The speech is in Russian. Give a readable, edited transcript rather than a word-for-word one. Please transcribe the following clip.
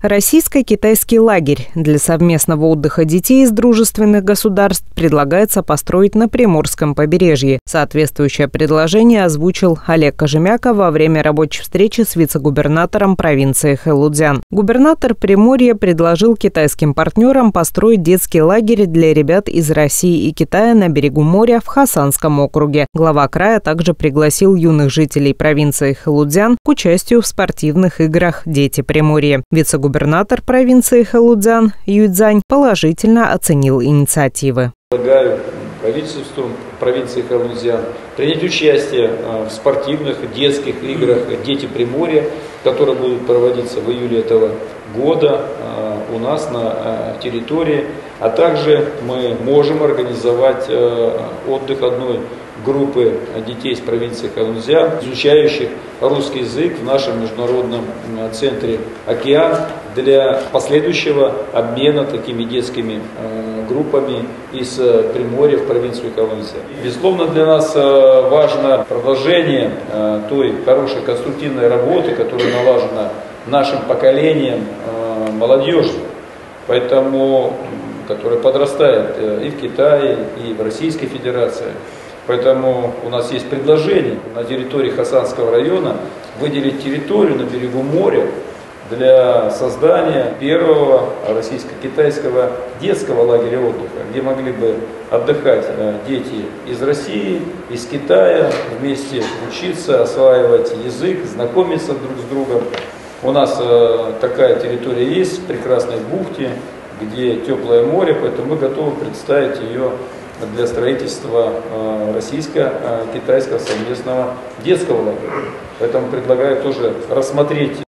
Российско-китайский лагерь для совместного отдыха детей из дружественных государств предлагается построить на Приморском побережье. Соответствующее предложение озвучил Олег Кожемяка во время рабочей встречи с вице-губернатором провинции Хэлудзян. Губернатор Приморья предложил китайским партнерам построить детский лагерь для ребят из России и Китая на берегу моря в Хасанском округе. Глава края также пригласил юных жителей провинции Хэлудзян к участию в спортивных играх «Дети Приморья». Вице-губернатор провинции Хэлудзян Юйцзань положительно оценил инициативы. Предлагаю правительству провинции Хэлудзян принять участие в спортивных детских играх «Дети Приморья», которые будут проводиться в июле этого года у нас на территории. А также мы можем организовать отдых одной группы детей из провинции Хэлудзян, изучающих русский язык в нашем международном центре «Океан», для последующего обмена такими детскими группами из Приморья в провинцию Хэлудзян. Безусловно, для нас важно продолжение той хорошей конструктивной работы, которая налажена нашим поколением молодежи, поэтому, которая подрастает и в Китае, и в Российской Федерации. Поэтому у нас есть предложение на территории Хасанского района выделить территорию на берегу моря для создания первого российско-китайского детского лагеря отдыха, где могли бы отдыхать дети из России, из Китая, вместе учиться, осваивать язык, знакомиться друг с другом. У нас такая территория есть в прекрасной бухте, где теплое море, поэтому мы готовы представить ее для строительства российско-китайского совместного детского лагеря. Поэтому предлагаю тоже рассмотреть